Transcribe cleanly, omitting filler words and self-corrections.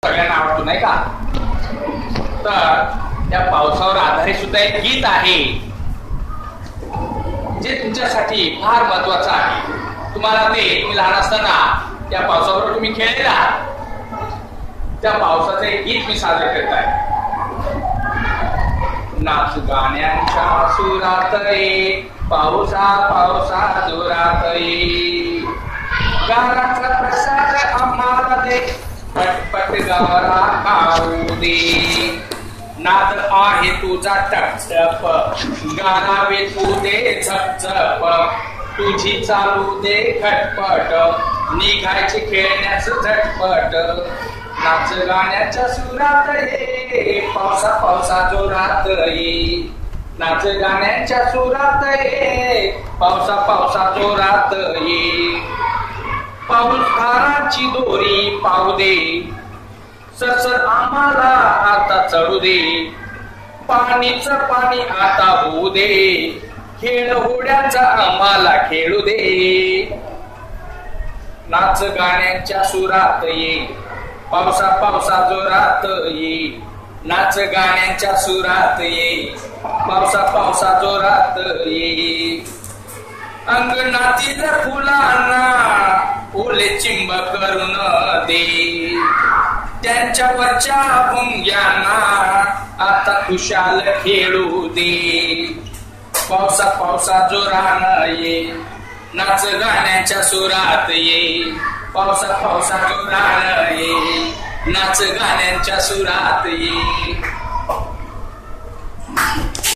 सगळ्यांना आवडतो नाही का? तर त्या पावसावर आधारित सुद्धा एक गीत आहे जे तुमच्यासाठी फार महत्वाचं आहे. तुम्हाला ते तुम्ही लहान असताना त्या पावसाबरोबर तुम्ही खेळलेला त्या पावसाचं एक गीत मी सादर करत आहे. नाच गाण्यांच्या सुरात रे पावसा पावसा जोरात रे गाण्याचा प्रसाद आम्हाला दे पटपट गारा काढू दे. नाद आहे तुझा टपटप गाणावे तू दे झपझप तुझी चालू दे खटपट निघायचे खेळण्याच झटपट. नाच गाण्याच्या सुरात ये पावसा पावसा जोरात ये नाच गाण्याच्या सुरात ये पावसा पावसा जोरात ये. पाऊस धाराची दोरी पाहू दे ससर आम्हाला आता चढू दे पाणीच पाणी आता होऊ दे खेळ होड्याचा आम्हाला खेळू दे. नाच गाण्याच्या सुरात ये पावसा पावसा जोरात ये नाच गाण्याच्या सुरात ये पावसा पावसा जोरात ये. अंगणातील फुलांना ओले चिंब करून दे त्यांच्यावरच्या भुंग्यांना आता खुशाल खेळू दे. पावसा पावसा जोरान ये नाच गाण्याच्या सुरात ये पावसा पावसा जोरान ये नाच गाण्यांच्या सुरात ये.